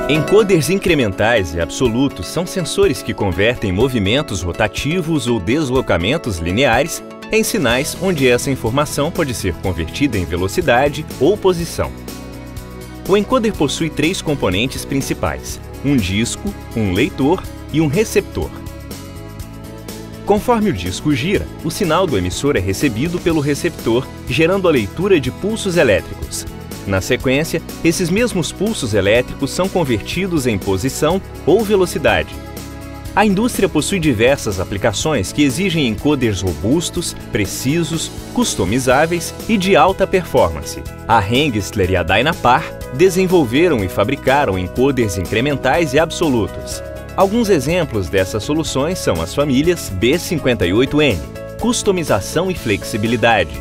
Encoders incrementais e absolutos são sensores que convertem movimentos rotativos ou deslocamentos lineares em sinais onde essa informação pode ser convertida em velocidade ou posição. O encoder possui três componentes principais: um disco, um leitor e um receptor. Conforme o disco gira, o sinal do emissor é recebido pelo receptor, gerando a leitura de pulsos elétricos. Na sequência, esses mesmos pulsos elétricos são convertidos em posição ou velocidade. A indústria possui diversas aplicações que exigem encoders robustos, precisos, customizáveis e de alta performance. A Hengstler e a Dynapar desenvolveram e fabricaram encoders incrementais e absolutos. Alguns exemplos dessas soluções são as famílias B58N, customização e flexibilidade,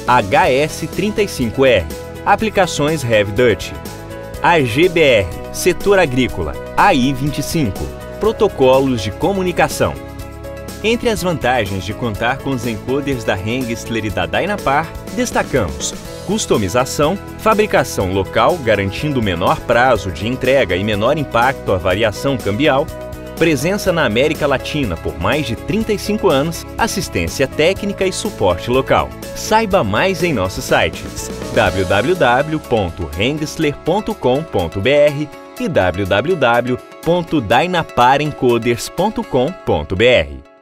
HS35R, aplicações Heavy Duty, AGBR, setor agrícola, AI25, protocolos de comunicação. Entre as vantagens de contar com os encoders da Hengstler e da Dynapar, destacamos customização, fabricação local garantindo menor prazo de entrega e menor impacto à variação cambial, presença na América Latina por mais de 35 anos, assistência técnica e suporte local. Saiba mais em nossos sites www.hengstler.com.br e www.dynaparencoders.com.br.